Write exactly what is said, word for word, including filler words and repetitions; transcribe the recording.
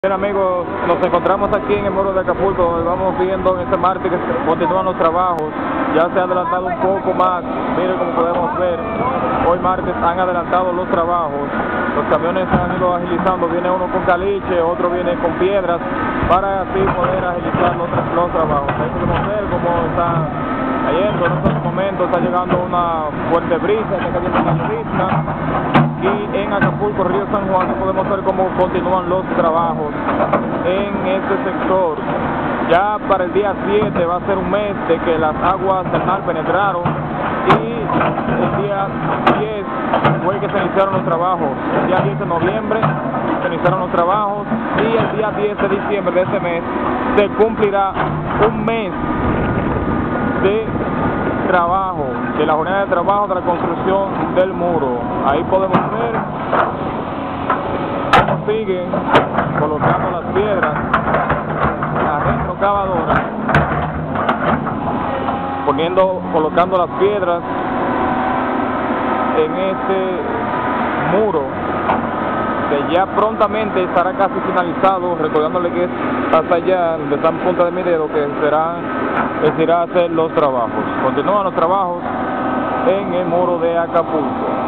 Bien amigos, nos encontramos aquí en el muro de Acapulco, donde vamos viendo en este martes que continúan los trabajos. Ya se ha adelantado un poco más, miren como podemos ver, hoy martes han adelantado los trabajos. Los camiones han ido agilizando, viene uno con caliche, otro viene con piedras, para así poder agilizar los, los trabajos. Ahí podemos ver cómo está cayendo, en estos momentos está llegando una fuerte brisa, está cayendo una brisa. Y en Acapulco, Río San Juan, podemos ver cómo continúan los trabajos en este sector. Ya para el día siete va a ser un mes de que las aguas del mar penetraron y el día diez fue que se iniciaron los trabajos. El día diez de noviembre se iniciaron los trabajos y el día diez de diciembre de este mes se cumplirá un mes de trabajo, de la jornada de trabajo de la construcción del muro. Ahí podemos ver cómo siguen colocando las piedras, la retrocavadora, poniendo, colocando las piedras en este muro, que ya prontamente estará casi finalizado, recordándole que es hasta allá, donde está en Punta de Midero, que serán, que se irá a hacer los trabajos. Continúan los trabajos en el muro de Acapulco.